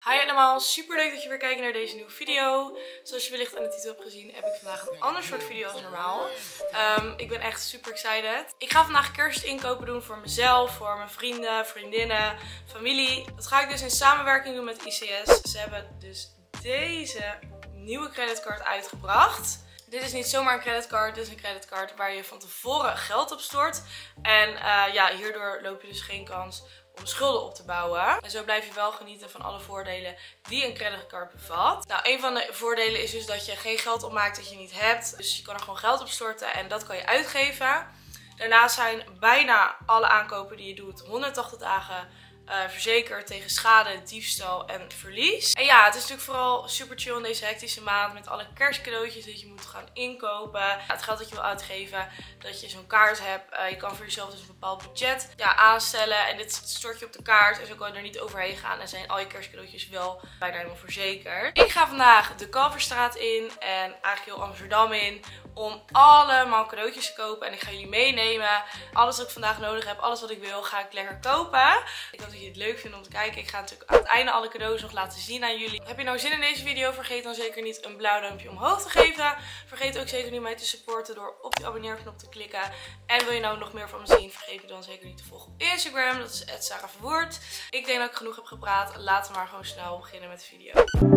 Hi allemaal, super leuk dat je weer kijkt naar deze nieuwe video. Zoals je wellicht aan de titel hebt gezien heb ik vandaag een ander soort video als normaal. Ik ben echt super excited. Ik ga vandaag kerstinkopen doen voor mezelf, voor mijn vrienden, vriendinnen, familie. Dat ga ik dus in samenwerking doen met ICS. Ze hebben dus deze nieuwe creditcard uitgebracht. Dit is niet zomaar een creditcard, dit is een creditcard waar je van tevoren geld op stort. En ja, hierdoor loop je dus geen kans om schulden op te bouwen. En zo blijf je wel genieten van alle voordelen die een creditcard bevat. Nou, een van de voordelen is dus dat je geen geld opmaakt dat je niet hebt. Dus je kan er gewoon geld op storten en dat kan je uitgeven. Daarnaast zijn bijna alle aankopen die je doet 180 dagen verzekerd tegen schade, diefstal en verlies. En ja, het is natuurlijk vooral super chill in deze hectische maand met alle kerstcadeautjes dat je moet gaan inkopen. Het geld dat je wil uitgeven, dat je zo'n kaart hebt. Je kan voor jezelf dus een bepaald budget aanstellen en dit stort je op de kaart en zo kan je er niet overheen gaan en zijn al je kerstcadeautjes wel bijna helemaal verzekerd. Ik ga vandaag de Kalverstraat in en eigenlijk heel Amsterdam in om allemaal cadeautjes te kopen en ik ga jullie meenemen. Alles wat ik vandaag nodig heb, alles wat ik wil, ga ik lekker kopen. Ik hoop dat jullie het leuk vinden om te kijken. Ik ga natuurlijk aan het einde alle cadeaus nog laten zien aan jullie. Heb je nou zin in deze video? Vergeet dan zeker niet een blauw duimpje omhoog te geven. Vergeet ook zeker niet mij te supporten door op die abonneerknop te klikken. En wil je nou nog meer van me zien? Vergeet me dan zeker niet te volgen op Instagram. Dat is @SarahVerwoerd. Ik denk dat ik genoeg heb gepraat. Laten we maar gewoon snel beginnen met de video.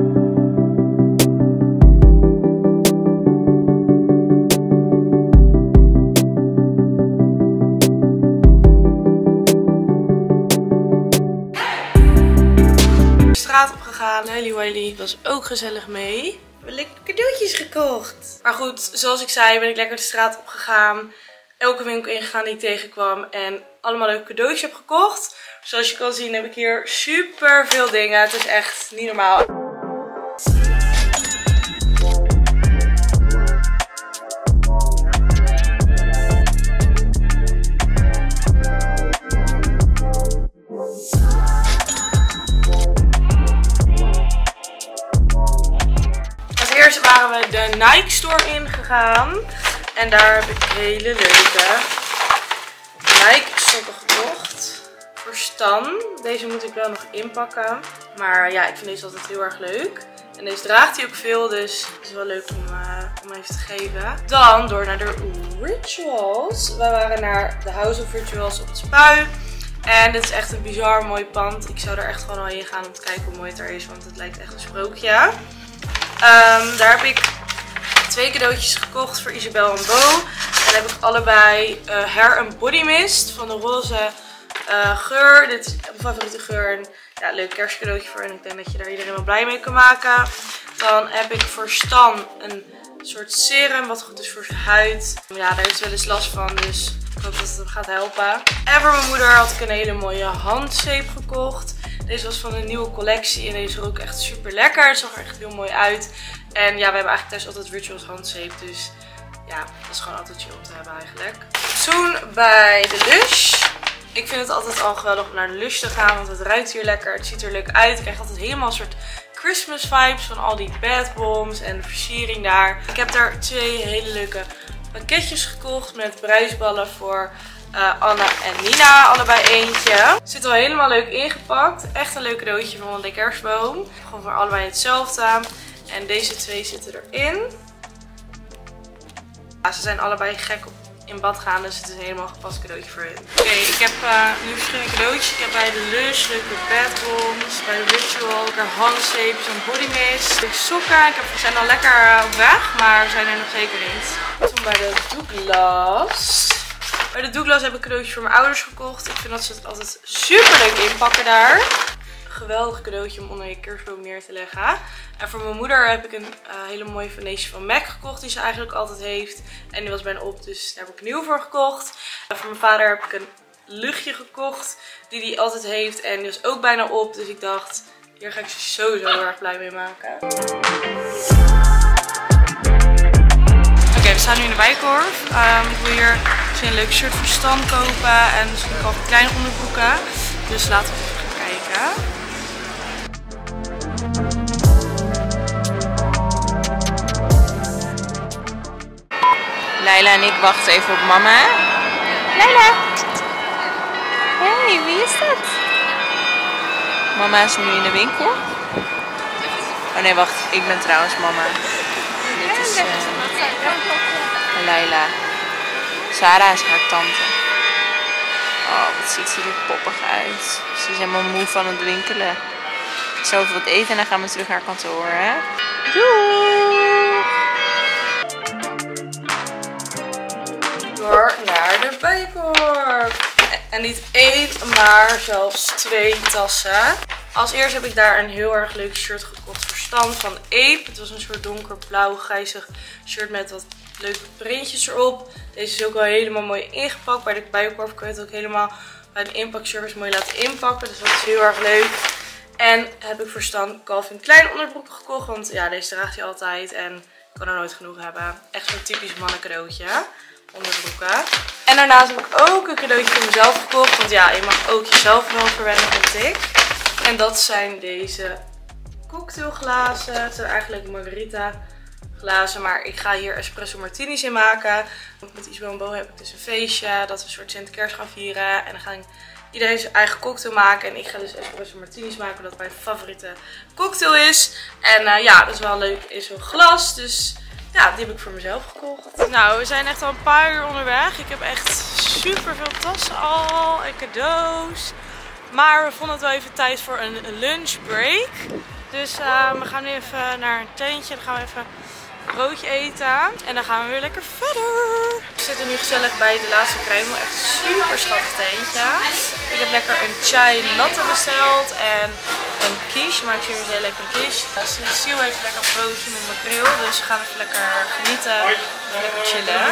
Straat opgegaan. Hailey Wiley was ook gezellig mee. We hebben lekker cadeautjes gekocht. Maar goed, zoals ik zei ben ik lekker de straat opgegaan. Elke winkel ingegaan die ik tegenkwam. En allemaal leuke cadeautjes heb gekocht. Zoals je kan zien heb ik hier super veel dingen. Het is echt niet normaal. Waren we de Nike store ingegaan en daar heb ik hele leuke Nike sokken gekocht voor Stan. Deze moet ik wel nog inpakken, maar ja, ik vind deze altijd heel erg leuk en deze draagt hij ook veel, dus het is wel leuk om even te geven. Dan door naar de Rituals. We waren naar de House of Rituals op het Spui en dit is echt een bizar mooi pand. Ik zou er echt gewoon al heen gaan om te kijken hoe mooi het er is, want het lijkt echt een sprookje. Daar heb ik 2 cadeautjes gekocht voor Isabel en Bo. En heb ik allebei Hair and Body Mist van de roze geur. Dit is mijn favoriete geur. En ja, leuk kerstcadeautje voor. En ik denk dat je daar iedereen wel blij mee kan maken. Dan heb ik voor Stan een soort serum wat goed is voor zijn huid. Ja, daar heeft ze wel eens last van, dus ik hoop dat het hem gaat helpen. En voor mijn moeder had ik een hele mooie handzeep gekocht. Deze was van een nieuwe collectie en deze rook echt super lekker. Het zag er echt heel mooi uit. En ja, we hebben eigenlijk thuis altijd Rituals handzeep. Dus ja, dat is gewoon altijd chill om te hebben eigenlijk. Toen bij de Lush. Ik vind het altijd al geweldig om naar de Lush te gaan. Want het ruikt hier lekker. Het ziet er leuk uit. Ik krijg altijd helemaal een soort Christmas vibes van al die bathbombs en de versiering daar. Ik heb daar 2 hele leuke pakketjes gekocht met bruisballen voor Anna en Nina, allebei eentje. Zit al helemaal leuk ingepakt. Echt een leuk cadeautje van de kerstboom. Gewoon voor allebei hetzelfde. En deze 2 zitten erin. Ja, ze zijn allebei gek op in bad gaan, dus het is een helemaal gepast cadeautje voor hen. Oké, ik heb nu verschillende cadeautjes. Ik heb bij de Lush leuke bathbombs, bij de Ritual lekker handzeep, zo'n body mist. Leuke sokken. We zijn al lekker op weg, maar we zijn er nog zeker niet. Toen bij de Douglas. Bij de Douglas heb ik cadeautjes voor mijn ouders gekocht. Ik vind dat ze het altijd super leuk inpakken daar. Geweldig cadeautje om onder je kerstboom neer te leggen. En voor mijn moeder heb ik een hele mooie foundation van MAC gekocht die ze eigenlijk altijd heeft. En die was bijna op, dus daar heb ik een nieuw voor gekocht. En voor mijn vader heb ik een luchtje gekocht die hij altijd heeft en die was ook bijna op. Dus ik dacht, hier ga ik ze sowieso heel erg blij mee maken. Oké, we staan nu in de Bijenkorf. Ik wil hier misschien een leuk shirt voor Stan kopen en misschien ook al kleine onderbroeken. Dus laten we even gaan kijken. Leila en ik wachten even op mama. Leila! Hey, wie is dat? Mama is nu in de winkel. Oh nee, wacht. Ik ben trouwens mama. Dit is Leila. Sarah is haar tante. Oh, wat ziet ze er poppig uit. Ze is helemaal moe van het winkelen. Zo even wat eten en dan gaan we terug naar kantoor, hè? Doei! Door naar de Bijenkorf. En niet 1, maar zelfs 2 tassen. Als eerst heb ik daar een heel erg leuk shirt gekocht voor Stan van Ape. Het was een soort donkerblauw grijzig shirt met wat leuke printjes erop. Deze is ook wel helemaal mooi ingepakt. Bij de Bijenkorf kun je het ook helemaal bij de inpakservice mooi laten inpakken. Dus dat is heel erg leuk. En heb ik voor Stan Calvin Klein onderbroeken gekocht. Want ja, deze draagt hij altijd en ik kan er nooit genoeg hebben. Echt zo'n typisch mannencadeautje. Onderbroeken. En daarnaast heb ik ook een cadeautje voor mezelf gekocht. Want ja, je mag ook jezelf wel verwennen, vind ik. En dat zijn deze cocktailglazen. Het zijn eigenlijk margarita glazen. Maar ik ga hier espresso martinis in maken. Met Isabel en Bo heb ik dus een feestje. Dat we een soort Sinterklaas gaan vieren. En dan gaan iedereen zijn eigen cocktail maken. En ik ga dus espresso martinis maken. Omdat mijn favoriete cocktail is. En ja, dat is wel leuk in zo'n glas. Dus ja, die heb ik voor mezelf gekocht. Nou, we zijn echt al een paar uur onderweg. Ik heb echt super veel tassen al en cadeaus. Maar we vonden het wel even tijd voor een lunchbreak. Dus we gaan nu even naar een tentje. Dan gaan we even een broodje eten. En dan gaan we weer lekker verder. We zitten nu gezellig bij de laatste kruimel. Echt een super schattig tentje. Ik heb lekker een chai latte besteld. En een quiche. Maar ik zie heel lekker een quiche. Cecile heeft lekker broodje met makreel. Dus we gaan even lekker genieten. Lekker chillen.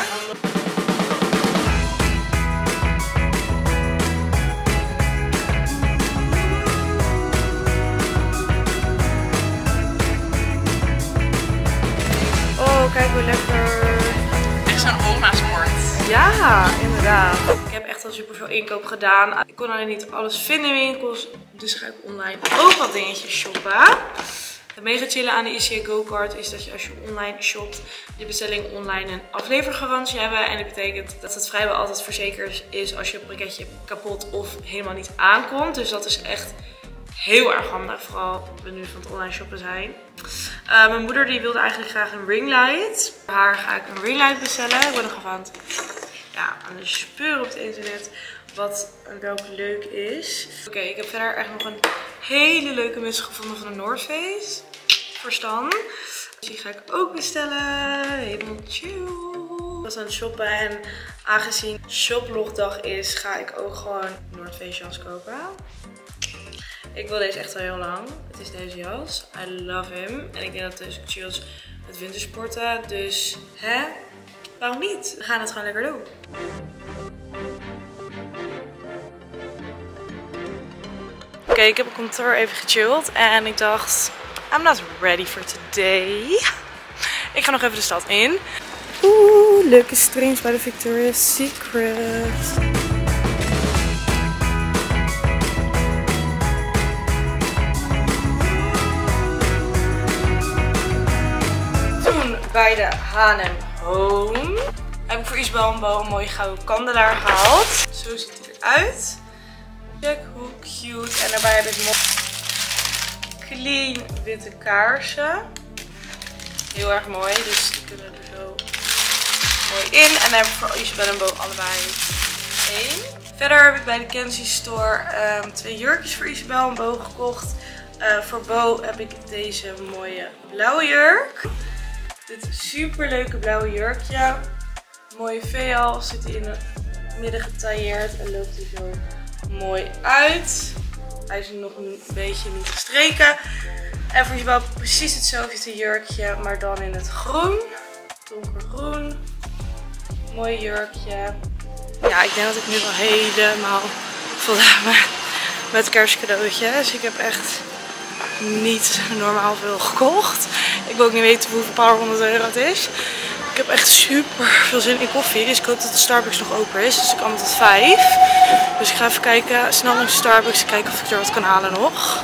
Oh, kijk hoe lekker. Echt zo'n oma-sport. Ja, inderdaad. Ik heb echt al super veel inkoop gedaan. Ik kon alleen niet alles vinden in winkels. Dus ga ik online ook wat dingetjes shoppen. Het mega chillen aan de ICA Go-Kart is dat je als je online shopt, je bestelling online een aflevergarantie hebben. En dat betekent dat het vrijwel altijd verzekerd is als je pakketje kapot of helemaal niet aankomt. Dus dat is echt heel erg handig, vooral we nu van het online shoppen zijn. Mijn moeder die wilde eigenlijk graag een ringlight. Voor haar ga ik een ringlight bestellen. Ik ben nog even aan de speuren op het internet wat welke leuk is. Oké, ik heb verder echt nog een hele leuke muts gevonden van de North Face. Voor Stan. Dus die ga ik ook bestellen. Helemaal chill. Ik was aan het shoppen en aangezien shoplogdag is, ga ik ook gewoon North Face jas kopen. Ik wil deze echt al heel lang. Het is deze jas. I love him. En ik denk dat deze chill is met wintersporten. Dus, waarom niet? We gaan het gewoon lekker doen. Oké, ik heb op kantoor even gechilled. En ik dacht, I'm not ready for today. Ik ga nog even de stad in. Oeh, leuke strings bij de Victoria's Secret. Bij de H&M Home heb ik voor Isabel en Bo een mooie gouden kandelaar gehaald. Zo ziet hij eruit. Kijk hoe cute. En daarbij heb ik nog clean witte kaarsen. Heel erg mooi. Dus die kunnen er zo mooi in. En dan heb ik voor Isabel en Bo allebei 1. Verder heb ik bij de Kenzie Store 2 jurkjes voor Isabel en Bo gekocht. Voor Bo heb ik deze mooie blauwe jurk. Dit super leuke blauwe jurkje. Mooie V-hals. Zit hij in het midden getailleerd en loopt hij zo mooi uit. Hij is nog een beetje niet gestreken. En voor Isabel precies hetzelfde jurkje, maar dan in het groen. Donkergroen. Mooi jurkje. Ja, ik denk dat ik nu wel helemaal voldaan ben met kerstcadeautjes. Ik heb echt niet normaal veel gekocht. Ik wil ook niet weten hoeveel paar €100 het is. Ik heb echt super veel zin in koffie. Dus ik hoop dat de Starbucks nog open is. Dus ik kan tot 5. Dus ik ga even kijken, snel naar de Starbucks. Kijken of ik er wat kan halen nog.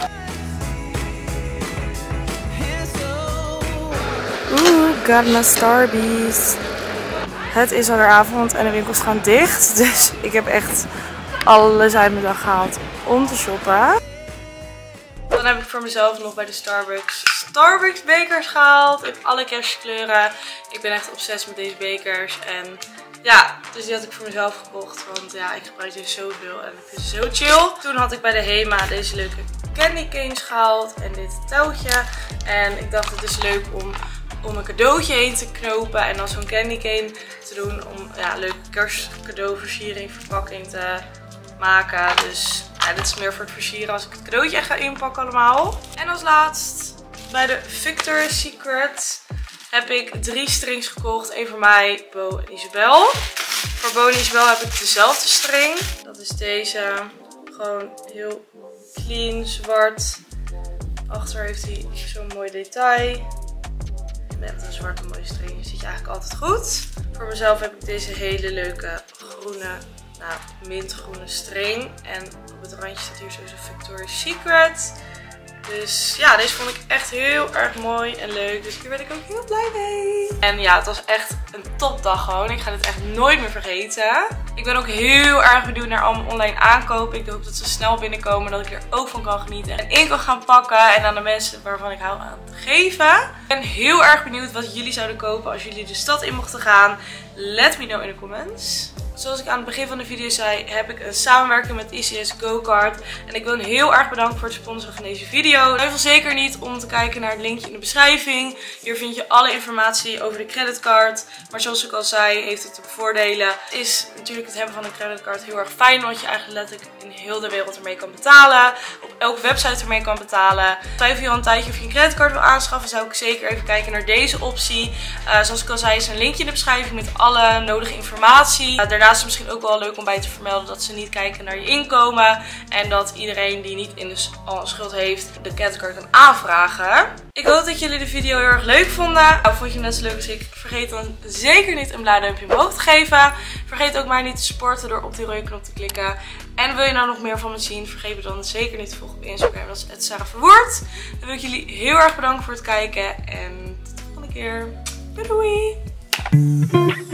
Oeh, got my Starbucks. Het is alweer avond en de winkels gaan dicht. Dus ik heb echt alles uit mijn dag gehaald om te shoppen. Dan heb ik voor mezelf nog bij de Starbucks bekers gehaald. In alle kerstkleuren. Ik ben echt obsessief met deze bekers. En ja, dus die had ik voor mezelf gekocht. Want ja, ik gebruik deze zoveel en ik vind ze zo chill. Toen had ik bij de HEMA deze leuke candy canes gehaald. En dit touwtje. En ik dacht, het is leuk om een cadeautje heen te knopen. En dan zo'n candy cane te doen. Om ja, een leuke kerstcadeauversiering, verpakking te maken. Dus ja, dit is meer voor het versieren als ik het cadeautje echt ga inpakken allemaal. En als laatst bij de Victoria's Secret heb ik 3 strings gekocht. Eén voor mij, Bo en Isabel. Voor Bo en Isabel heb ik dezelfde string. Dat is deze. Gewoon heel clean, zwart. Achter heeft hij zo'n mooi detail. Met een zwarte mooie string zit je eigenlijk altijd goed. Voor mezelf heb ik deze hele leuke groene, mintgroene string. En op het randje staat hier zo'n Victoria's Secret. Dus ja, deze vond ik echt heel erg mooi en leuk. Dus hier ben ik ook heel blij mee. En ja, het was echt een topdag gewoon. Ik ga dit echt nooit meer vergeten. Ik ben ook heel erg benieuwd naar allemaal online aankopen. Ik hoop dat ze snel binnenkomen. Dat ik er ook van kan genieten. En in kan gaan pakken. En aan de mensen waarvan ik hou aan te geven. Ik ben heel erg benieuwd wat jullie zouden kopen als jullie de stad in mochten gaan. Let me know in de comments. Zoals ik aan het begin van de video zei, heb ik een samenwerking met ICS GoCard. En ik wil een heel erg bedanken voor het sponsoren van deze video. Twijfel zeker niet om te kijken naar het linkje in de beschrijving. Hier vind je alle informatie over de creditcard. Maar zoals ik al zei, heeft het de voordelen. Het is natuurlijk het hebben van een creditcard heel erg fijn. Want je eigenlijk letterlijk in heel de wereld ermee kan betalen. Op elke website ermee kan betalen. Twijfel je al een tijdje of je een creditcard wil aanschaffen, zou ik zeker even kijken naar deze optie. Zoals ik al zei, is een linkje in de beschrijving met alle nodige informatie. Daarnaast is het misschien ook wel leuk om bij te vermelden dat ze niet kijken naar je inkomen. En dat iedereen die niet al een schuld heeft, de creditcard kan aanvragen. Ik hoop dat jullie de video heel erg leuk vonden. Vond je hem net zo leuk als ik? Vergeet dan zeker niet een blauw duimpje omhoog te geven. Vergeet ook maar niet te supporten door op die rode knop te klikken. En wil je nou nog meer van me zien? Vergeet me dan zeker niet te volgen op Instagram. Dat is @SarahVerwoerd. Dan wil ik jullie heel erg bedanken voor het kijken. En tot de volgende keer. Doei doei!